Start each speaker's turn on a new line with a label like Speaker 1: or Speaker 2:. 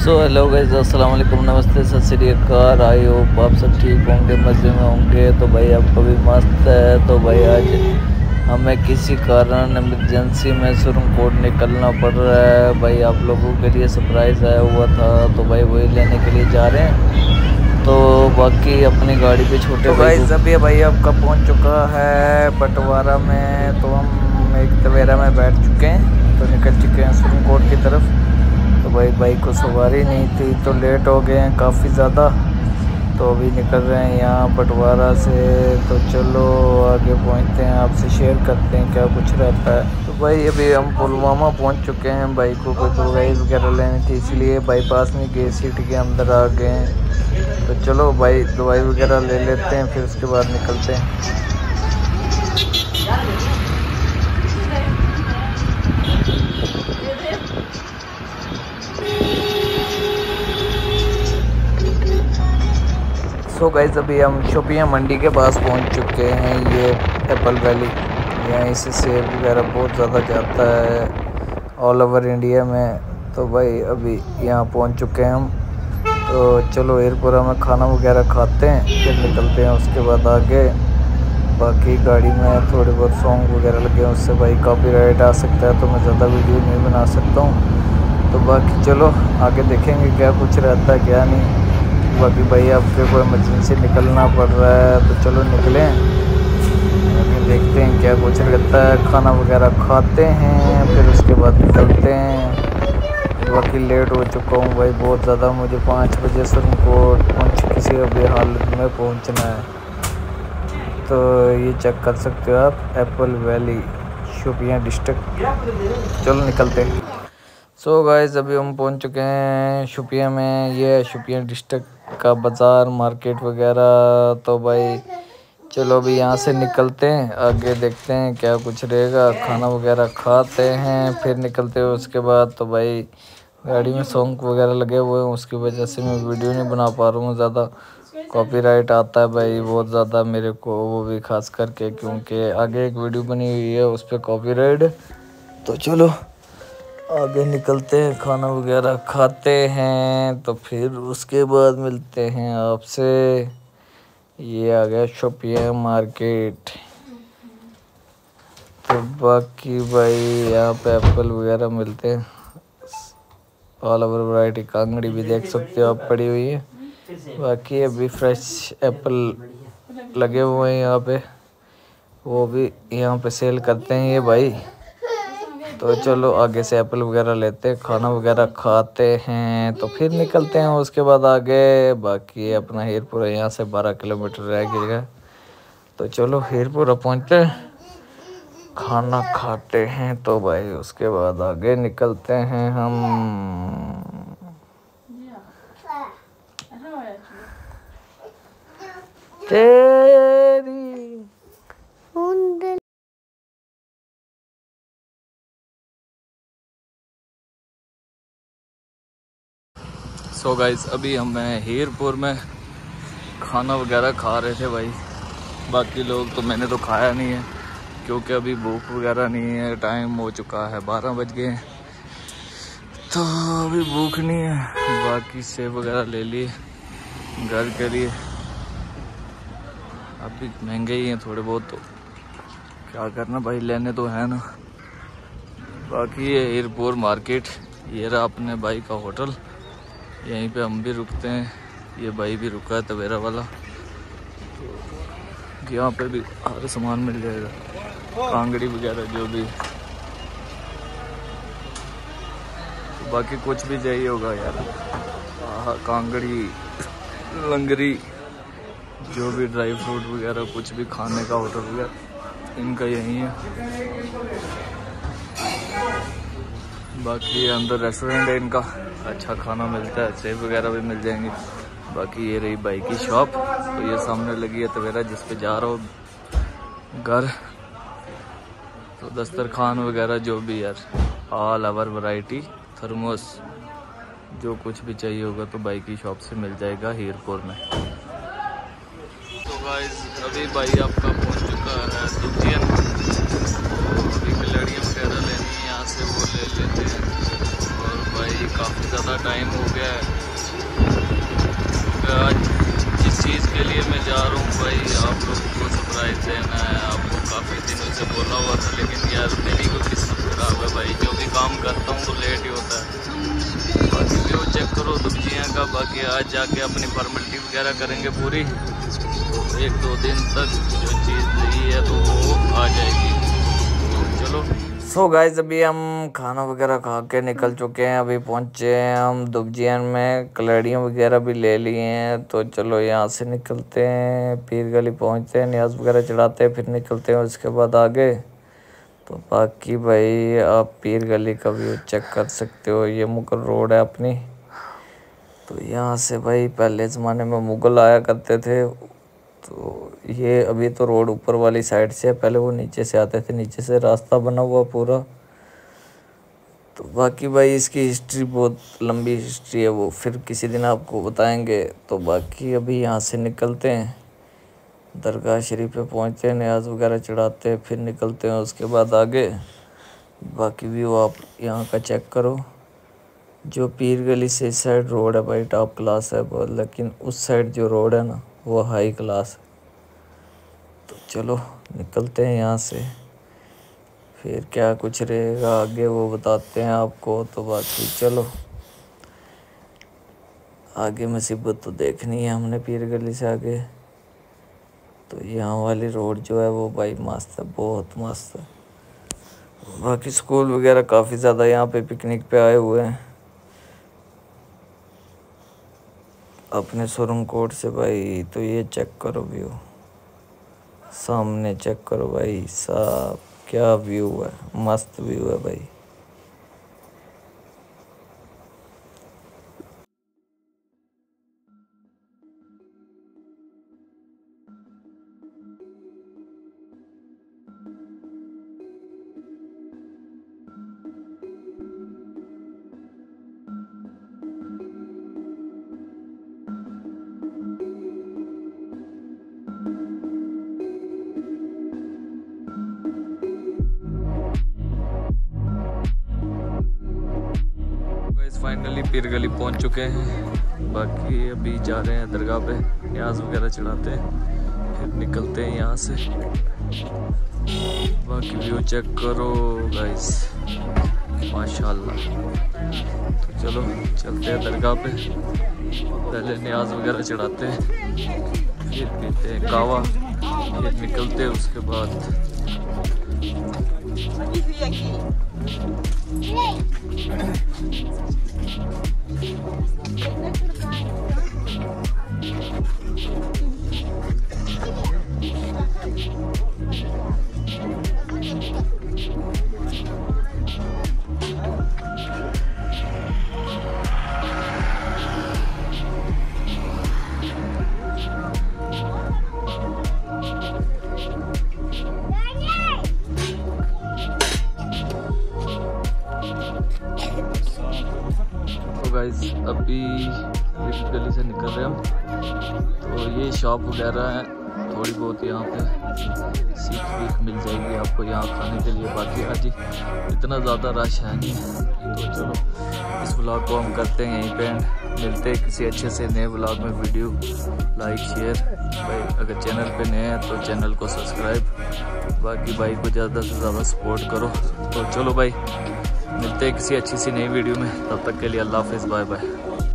Speaker 1: Hello guys, अस्सलाम वालेकुम, नमस्ते, सत श्री अकाल। आई होप आप सब ठीक होंगे, मज़े में होंगे। तो भाई आपको भी मस्त है। तो भाई आज हमें किसी कारण इमरजेंसी में सुरंगकोट निकलना पड़ रहा है। भाई आप लोगों के लिए सरप्राइज़ आया हुआ था, तो भाई वही लेने के लिए जा रहे हैं। तो बाकी अपनी गाड़ी पे छोटे तो भाई अभी भाई आपका पहुंच चुका है बटवारा में। तो हम एक तवेरा में बैठ चुके हैं, तो निकल चुके हैं सुरंगकोट की तरफ। तो भाई बाइक को सवारी नहीं थी, तो लेट हो गए हैं काफ़ी ज़्यादा। तो अभी निकल रहे हैं यहाँ बटवारा से। तो चलो आगे पहुँचते हैं, आपसे शेयर करते हैं क्या कुछ रहता है। तो भाई अभी हम पुलवामा पहुँच चुके हैं। बाइक को कोई दवाई वगैरह लेनी थी, इसलिए बाईपास में गए, सिटी के अंदर आ गए हैं। तो चलो भाई दवाई वगैरह ले लेते हैं, फिर उसके बाद निकलते हैं। सो गाइस अभी हम शोपियां मंडी के पास पहुंच चुके हैं। ये एप्पल वैली, यहाँ से सेब वगैरह बहुत ज़्यादा जाता है ऑल ओवर इंडिया में। तो भाई अभी यहाँ पहुंच चुके हैं हम। तो चलो एयरपोर्ट में खाना वगैरह खाते हैं, फिर निकलते हैं उसके बाद आगे। बाकी गाड़ी में थोड़े बहुत सॉन्ग वगैरह लगे हैं, उससे भाई कॉपीराइट आ सकता है, तो मैं ज़्यादा वीडियो नहीं बना सकता हूँ। तो बाकी चलो आगे देखेंगे क्या कुछ रहता है क्या नहीं। बाकी भाई आपके कोई इमरजेंसी निकलना पड़ रहा है, तो चलो निकलें, आगे देखते हैं क्या कुछ रहता है। खाना वगैरह खाते हैं, फिर उसके बाद निकलते हैं। बाकी लेट हो चुका हूँ भाई बहुत ज़्यादा, मुझे 5 बजे सुरंगकोट किसी भी हालत में पहुँचना है। तो ये चेक कर सकते हो आप, एप्पल वैली, शोपियां डिस्ट्रिक्ट। चलो निकलते हैं। सो गाइस अभी हम पहुंच चुके हैं शोपियां में। ये है शोपियां डिस्ट्रिक्ट का बाज़ार, मार्केट वगैरह। तो भाई चलो अभी यहाँ से निकलते हैं, आगे देखते हैं क्या कुछ रहेगा। खाना वगैरह खाते हैं, फिर निकलते हैं उसके बाद। तो भाई गाड़ी में सॉन्ग वगैरह लगे हुए हैं, उसकी वजह से मैं वीडियो नहीं बना पा रहा हूँ ज़्यादा। कॉपीराइट आता है भाई बहुत ज़्यादा मेरे को, वो भी खास करके क्योंकि आगे एक वीडियो बनी हुई है उस पर कॉपीराइट। तो चलो आगे निकलते हैं, खाना वगैरह खाते हैं, तो फिर उसके बाद मिलते हैं आपसे। ये आ गया शोपियां मार्केट। तो बाकी भाई यहाँ पे एप्पल वगैरह मिलते हैं, ऑल ओवर वैरायटी। कांगड़ी भी देख सकते हो आप पड़ी हुई है। बाकी अभी फ्रेश एप्पल लगे हुए हैं यहाँ पे, वो भी यहाँ पे सेल करते हैं ये भाई। तो चलो आगे से एप्पल वगैरह लेते हैं, खाना वगैरह खाते हैं, तो फिर निकलते हैं उसके बाद आगे। बाकी अपना हीरपुरा यहाँ से 12 किलोमीटर रह गया। तो चलो हीरपुरा पहुँचते हैं, खाना खाते हैं, तो भाई उसके बाद आगे निकलते हैं हम। तेरी सो गाइस अभी हम हीरपुर में खाना वगैरह खा रहे थे भाई। बाकी लोग तो मैंने तो खाया नहीं है क्योंकि अभी भूख वगैरह नहीं है, टाइम हो चुका है 12 बज गए हैं, तो अभी भूख नहीं है। बाकी सेब वगैरह ले लिए घर के लिए, अभी महंगे ही हैं थोड़े बहुत, तो क्या करना भाई, लेने तो है ना। बाकी ये हीरपुर मार्केट, ये रहा अपने भाई का होटल, यहीं पे हम भी रुकते हैं, ये भाई भी रुका है तवेरा वाला। तो यहाँ पे भी हर सामान मिल जाएगा, कांगड़ी वगैरह जो भी। तो बाकी कुछ भी चाहिए होगा यार, कांगड़ी, लंगरी, जो भी ड्राई फ्रूट वगैरह कुछ भी खाने का होटल वगैरह इनका यहीं है। बाकी अंदर रेस्टोरेंट है इनका, अच्छा खाना मिलता है, सेब वगैरह भी मिल जाएंगे। बाकी ये रही बाइक की शॉप, तो ये सामने लगी है तवेरा जिस पे जा रहा हूँ घर। तो दस्तरखान वगैरह जो भी यार, ऑल ओवर वैरायटी, थर्मोस, जो कुछ भी चाहिए होगा तो बाइक की शॉप से मिल जाएगा हीरपुर में। तो गाइस अभी भाई आपका पहुँच चुका है दुखियन। अभी खिलड़ियाँ वगैरह लेनी है यहाँ से, वो ले लेते हैं। और भाई काफ़ी ज़्यादा टाइम हो गया है, हुआ था, लेकिन यार मेरी को किस्मत खराब है भाई, जो भी काम करता हूँ वो लेट ही होता है। बाकी व्यू चेक करो दुबजियाँ का। बाकी आज जाके अपनी फॉर्मेलिटी वगैरह करेंगे पूरी, तो 1-2 दिन तक जो चीज़ ली है तो वो आ जाएगी। तो चलो। सो गाइस अभी हम खाना वगैरह खा के निकल चुके हैं। अभी पहुंचे हैं हम दुबजियान में, कलड़ियाँ वगैरह भी ले लिए हैं। तो चलो यहाँ से निकलते हैं, पीर गली पहुंचते हैं, न्याज वगैरह चढ़ाते हैं, फिर निकलते हैं उसके बाद आगे। तो बाकी भाई आप पीर गली का व्यू चेक कर सकते हो, ये मुगल रोड है अपनी। तो यहाँ से भाई पहले ज़माने में मुगल आया करते थे। तो ये अभी तो रोड ऊपर वाली साइड से है, पहले वो नीचे से आते थे, नीचे से रास्ता बना हुआ पूरा। तो बाकी भाई इसकी हिस्ट्री बहुत लंबी हिस्ट्री है, वो फिर किसी दिन आपको बताएंगे। तो बाकी अभी यहाँ से निकलते हैं, दरगाह शरीफ पे पहुँचते हैं, न्याज वगैरह चढ़ाते हैं, फिर निकलते हैं उसके बाद आगे। बाकी व्यू आप यहाँ का चेक करो। जो पीर गली से इस साइड रोड है भाई टॉप क्लास है बहुत, लेकिन उस साइड जो रोड है ना वो हाई क्लास है। तो चलो निकलते हैं यहाँ से, फिर क्या कुछ रहेगा आगे वो बताते हैं आपको। तो बाकी चलो आगे मुसीबत तो देखनी है हमने पीर गली से आगे। तो यहाँ वाली रोड जो है वो भाई मस्त है, बहुत मस्त है। बाकी स्कूल वगैरह काफ़ी ज़्यादा यहाँ पे पिकनिक पे आए हुए हैं अपने सुरंग कोट से भाई। तो ये चेक करो व्यू, सामने चेक करो भाई साहब, क्या व्यू है, मस्त व्यू है भाई। फाइनली पीर गली पहुंच चुके हैं। बाकी अभी जा रहे हैं दरगाह पे, न्याज वगैरह चढ़ाते हैं, फिर निकलते हैं यहाँ से। बाकी व्यू चेक करो गाइस, माशाल्लाह। तो चलो चलते हैं दरगाह पे, पहले न्याज वगैरह चढ़ाते हैं, फिर पीते हैं कावा, फिर निकलते हैं उसके बाद। तो गाइस अभी गली से निकल रहे हम। तो ये शॉप वगैरह है थोड़ी बहुत, यहाँ पे सीख वीख मिल जाएगी आपको यहाँ खाने के लिए। बाकी आज इतना ज़्यादा रश है नहीं। तो चलो इस व्लॉग को हम करते हैं यहीं पे एंड, मिलते हैं किसी अच्छे से नए व्लॉग में। वीडियो लाइक शेयर भाई, अगर चैनल पे नए हैं तो चैनल को सब्सक्राइब। बाकी भाई को ज़्यादा से ज़्यादा सपोर्ट करो। तो चलो भाई मिलते हैं किसी अच्छी सी नई वीडियो में, तब तक के लिए अल्लाह हाफिज़, बाय बाय।